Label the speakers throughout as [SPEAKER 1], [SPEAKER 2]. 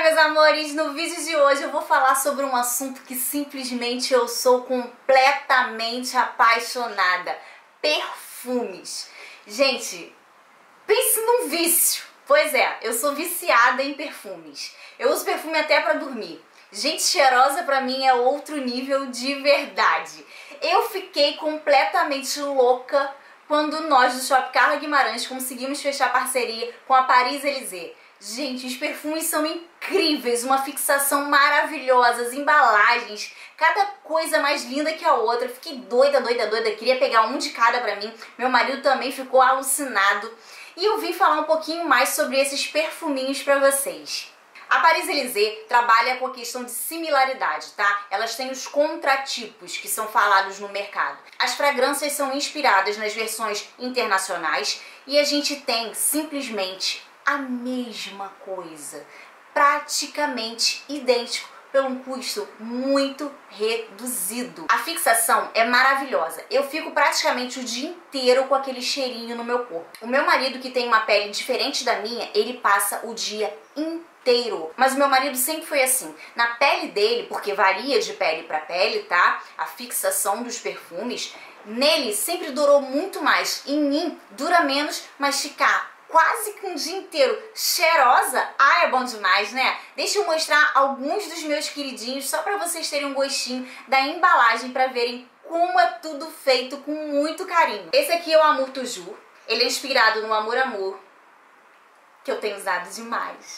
[SPEAKER 1] meus amores, no vídeo de hoje eu vou falar sobre um assunto que simplesmente eu sou completamente apaixonada: perfumes. Gente, pense num vício. Pois é, eu sou viciada em perfumes. Eu uso perfume até pra dormir. Gente cheirosa pra mim é outro nível de verdade. Eu fiquei completamente louca quando nós do Shopping Carla Guimarães conseguimos fechar parceria com a Paris-Élysée. Gente, os perfumes são incríveis, uma fixação maravilhosa, as embalagens, cada coisa mais linda que a outra. Fiquei doida, queria pegar um de cada pra mim. Meu marido também ficou alucinado. E eu vim falar um pouquinho mais sobre esses perfuminhos pra vocês. A Paris-Élysée trabalha com a questão de similaridade, tá? Elas têm os contratipos que são falados no mercado. As fragrâncias são inspiradas nas versões internacionais e a gente tem simplesmente a mesma coisa, praticamente idêntico, pelo um custo muito reduzido. A fixação é maravilhosa. Eu fico praticamente o dia inteiro com aquele cheirinho no meu corpo. O meu marido, que tem uma pele diferente da minha, ele passa o dia inteiro. Mas o meu marido sempre foi assim. Na pele dele, porque varia de pele para pele, tá? A fixação dos perfumes, nele sempre durou muito mais. Em mim dura menos, mas ficar quase que um dia inteiro cheirosa, é bom demais, né? Deixa eu mostrar alguns dos meus queridinhos só pra vocês terem um gostinho da embalagem, pra verem como é tudo feito com muito carinho. Esse aqui é o Amour Toujours. Ele é inspirado no Amor Amor, que eu tenho usado demais.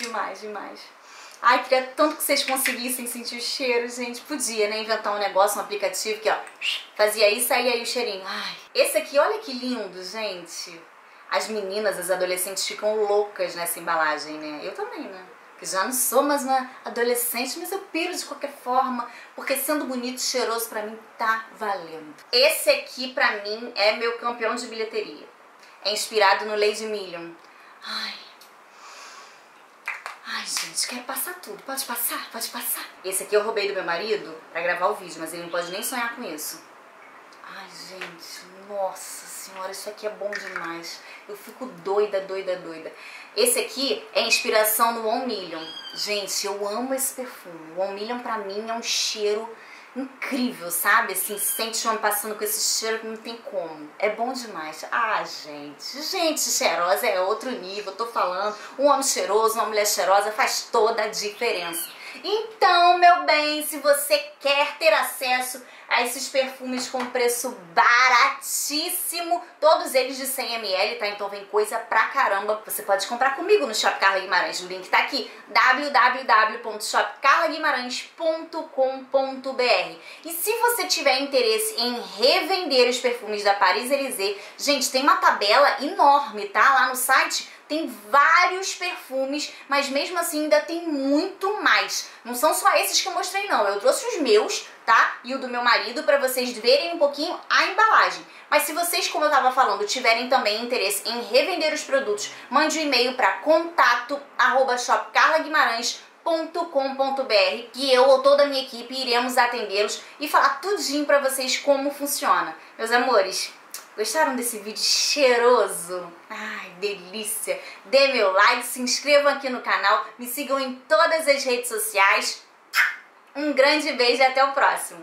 [SPEAKER 1] Ai, queria tanto que vocês conseguissem sentir o cheiro, gente. Podia, né? Inventar um negócio, um aplicativo que, ó, fazia isso, saía aí o cheirinho. Ai. Esse aqui, olha que lindo, gente. As meninas, as adolescentes ficam loucas nessa embalagem, né? Eu também, né? Que já não sou mais uma adolescente, mas eu piro de qualquer forma, porque sendo bonito e cheiroso pra mim tá valendo. Esse aqui pra mim é meu campeão de bilheteria. É inspirado no Lady Million. Ai, gente, quero passar tudo. Pode passar? Pode passar. Esse aqui eu roubei do meu marido pra gravar o vídeo, mas ele não pode nem sonhar com isso. Ai, gente, nossa senhora, isso aqui é bom demais. Eu fico doida. Esse aqui é inspiração no One Million. Gente, eu amo esse perfume. O One Million pra mim é um cheiro incrível, sabe? Assim, sente o homem passando com esse cheiro que não tem como. É bom demais. Gente cheirosa é outro nível, eu tô falando. Um homem cheiroso, uma mulher cheirosa faz toda a diferença. Então, meu bem, se você quer ter acesso a esses perfumes com preço baratíssimo, todos eles de 100 ml, tá? Então vem coisa pra caramba. Você pode comprar comigo no Shopping Carla Guimarães. O link tá aqui, www.shopcarlaguimarães.com.br. E se você tiver interesse em revender os perfumes da Paris-Élysée, gente, tem uma tabela enorme, tá? Lá no site tem vários perfumes, mas mesmo assim ainda tem muito mais. Não são só esses que eu mostrei, não. Eu trouxe os meus, tá? E o do meu marido, pra vocês verem um pouquinho a embalagem. Mas se vocês, como eu tava falando, tiverem também interesse em revender os produtos, mande um e-mail para contato@shopcarlaguimarães.com.br que eu ou toda a minha equipe iremos atendê-los e falar tudinho pra vocês como funciona. Meus amores, gostaram desse vídeo cheiroso? Ai, delícia! Dê meu like, se inscrevam aqui no canal, me sigam em todas as redes sociais. Um grande beijo e até o próximo!